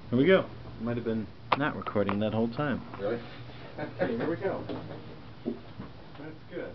Here we go. Might have been not recording that whole time. Really? Okay, here we go. That's good.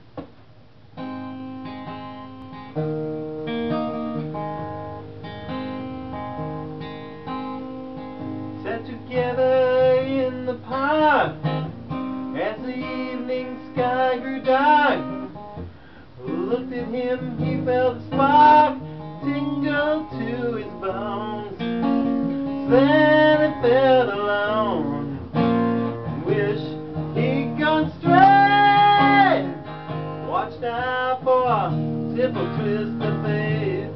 Sat together in the park as the evening sky grew dark. Looked at him, he felt a spark tingle to his bones. Then he felt alone and wished he'd gone straight. Watched out for a simple twist of fate.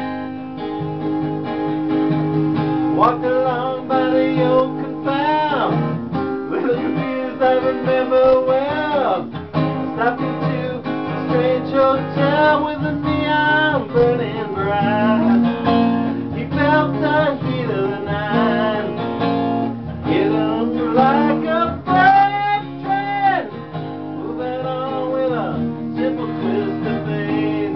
Walked along by the old confound, little confused, I remember well. Stopped into a strange hotel with a neon burning bright. He felt the heat of the night, hit him like a freight train, moving on with a simple twist of fate.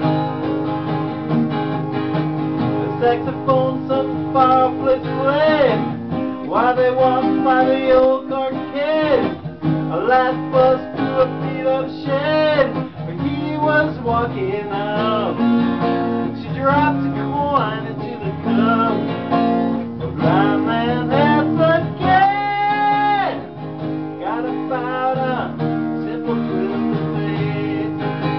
The saxophone some far place played while they walked by the old arcade. A light buzz through a feet of shade when he was walking out. She dropped a coin into the cup. The blind man has again got about a simple twist of fate.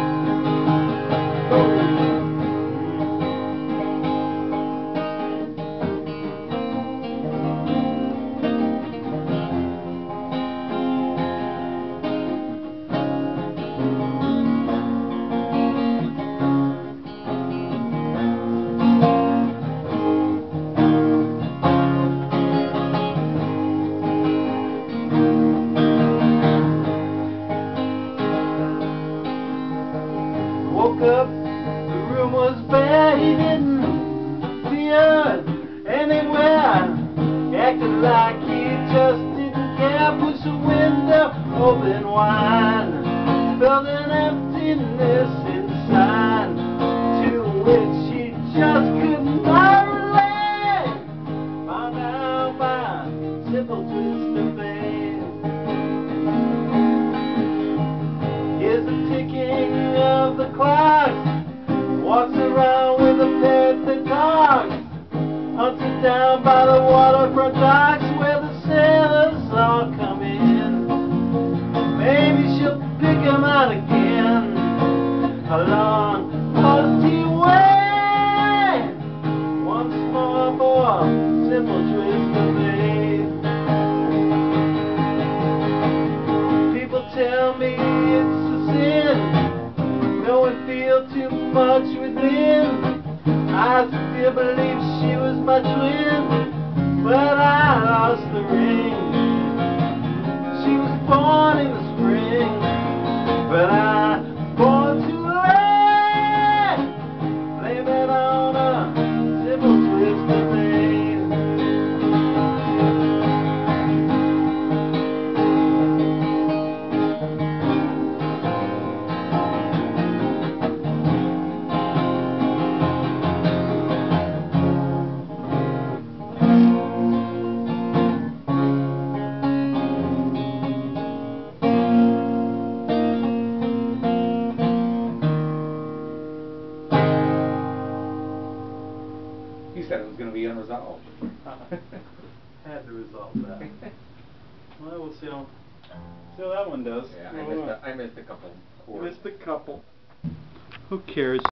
Woke up, the room was bare, he didn't see her anywhere. Acted like he just didn't care, pushed the window open wide. Felt an emptiness inside, to which he just could not relate. Found out by a simple twist of fate. Here's the ticking of the clocks, walks around with a pet that talks, hunted down by the waterfront docks where the sailors all come in. Maybe she'll pick him out again. How long must he wait once more for a simple twist of fate? People tell me it's a sin, no one feel too much within. I still believe she was my twin, but I lost the ring. She was born in the spring, but I was born too late. Blame it on a simple twist of fate. You said it was going to be unresolved. Had to resolve that. Well, we'll see how that one does. Yeah, I missed a couple chords. Missed a couple. Who cares?